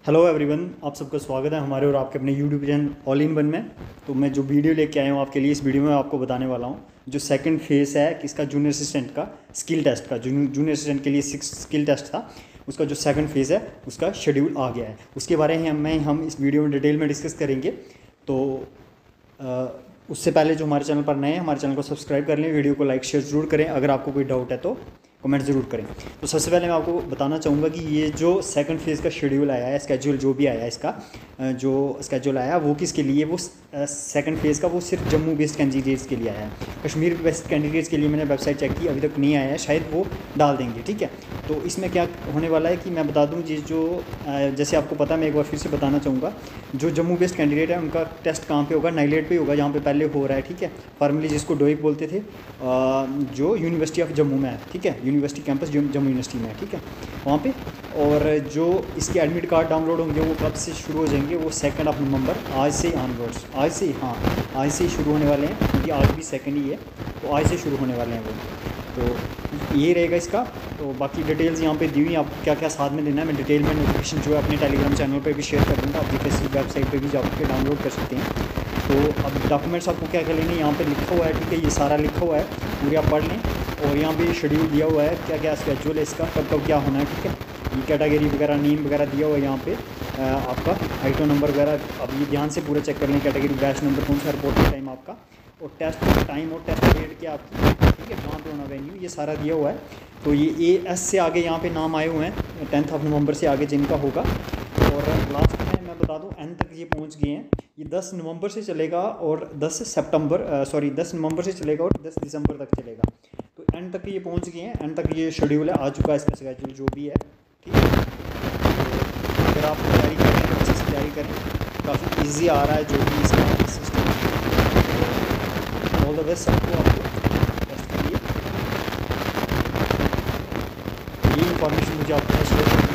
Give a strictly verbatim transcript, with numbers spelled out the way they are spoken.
Hello everyone, आप सबका स्वागत है हमारे और आपके अपने YouTube channel all in one में। तो मैं जो वीडियो लेके आया हूँ आपके लिए, इस वीडियो में आपको बताने वाला हूँ जो सेकंड फेज़ है किसका, जूनियर असिस्टेंट का स्किल टेस्ट का। जो जूनियर असिस्टेंट के लिए सिक्स स्किल टेस्ट था, उसका जो सेकंड फेज़ है उसका शेड्यूल आ गया है। उसके बारे में हम हम इस वीडियो में डिटेल में डिस्कस करेंगे। तो आ, उससे पहले जो हमारे चैनल पर नए हैं, हमारे चैनल को सब्सक्राइब कर लें, वीडियो को लाइक शेयर ज़रूर करें। अगर आपको कोई डाउट है तो कमेंट ज़रूर करें। तो सबसे पहले मैं आपको बताना चाहूँगा कि ये जो सेकंड फेज़ का शेड्यूल आया है, स्केड्यूल जो भी आया है, इसका जो स्केड्यूल आया है वो किसके लिए, वो सेकंड फेज़ का वो सिर्फ जम्मू बेस्ड कैंडिडेट्स के लिए आया है। कश्मीर बेस्ड कैंडिडेट्स के लिए मैंने वेबसाइट चेक की, अभी तक नहीं आया है, शायद वो डाल देंगे। ठीक है, तो इसमें क्या होने वाला है कि मैं बता दूँ जी, जो जैसे आपको पता, मैं एक बार फिर से बताना चाहूँगा, जो जम्मू बेस्ड कैंडिडेट है उनका टेस्ट कहाँ पे होगा, नाइलेट पे होगा, जहाँ पे पहले हो रहा है। ठीक है, फॉर्मली जिसको डोइक बोलते थे, जो यूनिवर्सिटी ऑफ जम्मू में है। ठीक है, यूनिवर्सिटी कैंपस जम्मू यूनिवर्सिटी में है। ठीक है, वहाँ पे। और जो इसके एडमिट कार्ड डाउनलोड होंगे वो कब से शुरू हो जाएंगे, वो सेकंड ऑफ नवंबर, आज से ऑनवर्ड्स, आज से, हाँ आज से शुरू होने वाले हैं, क्योंकि आज भी सेकंड ही है, तो आज से शुरू होने वाले हैं वो। तो ये रहेगा इसका। तो बाकी डिटेल्स यहाँ पे दी हुई, आपको क्या क्या साथ में देना है मैं डिटेल में नोटिफिकेशन जो है अपने टेलीग्राम चैनल पे भी शेयर कर दूँगा। आप जिस वेबसाइट पे भी जाकर डाउनलोड कर सकते हैं। तो अब डॉक्यूमेंट्स आपको क्या क्या लेने, यहाँ पे लिखा हुआ है। ठीक है, ये सारा लिखा हुआ है, पूरे आप पढ़ लें। और यहाँ पे शेड्यूल दिया हुआ है, क्या क्या स्केड्यूल है इसका, कब कब क्या होना है। ठीक है, ये कैटेगरी वगैरह, नेम वगैरह दिया हुआ है यहाँ पे, आपका आइटो नंबर वगैरह। अब ये ध्यान से पूरा चेक कर लें, कैटेगरी, बैच नंबर, कौन सा रिपोर्ट का टाइम आपका, और टेस्ट टाइम और टेस्ट डेट क्या आपकी। ठीक है, कहाँ पे होना वेन्यू, ये सारा दिया हुआ है। तो ये ए एस से आगे यहाँ पे नाम आए हुए हैं, टेंथ ऑफ नवंबर से आगे जिनका होगा। और लास्ट में मैं बता दूँ, एंड तक ये पहुँच गए हैं। ये दस नवंबर से चलेगा और दस सितंबर सॉरी दस नवंबर से चलेगा और दस दिसंबर तक चलेगा। तो एंड तक ये पहुँच गए हैं, एंड तक ये शेड्यूल है, आ चुका है इसका शेड्यूल जो भी है। ठीक है, तो अगर आप तैयारी करें तो अच्छे से तैयारी करें, काफ़ी ईजी आ रहा है जो भी इसका सिस्टम। ऑल द बेस्ट सबको, आपको टेस्ट के लिए। ये इन्फॉर्मेशन मुझे आपके साथ शेयर